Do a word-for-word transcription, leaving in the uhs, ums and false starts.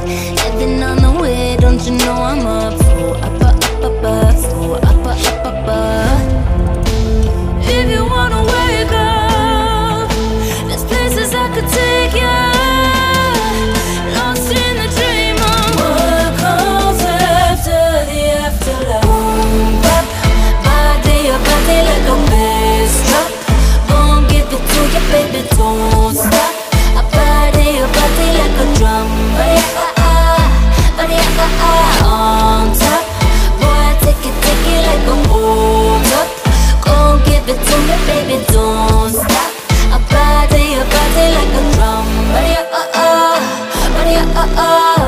Heaven on the way, don't you know I'm up for up, up, up, up, for up, up, up, up. If you wanna wake up, there's places I could take you. Lost in the dream of what comes after the afterlife. Boom, bap, body your body like a bass drop. Gon' give it to you, baby, don't stop. I body your body like a drum. Body ah ah, body ah ah, on top. Boy, take it, take it like a hold up. Gon' give it to me, baby, don't stop. I body your body like a drum. Body ah ah, body ah ah.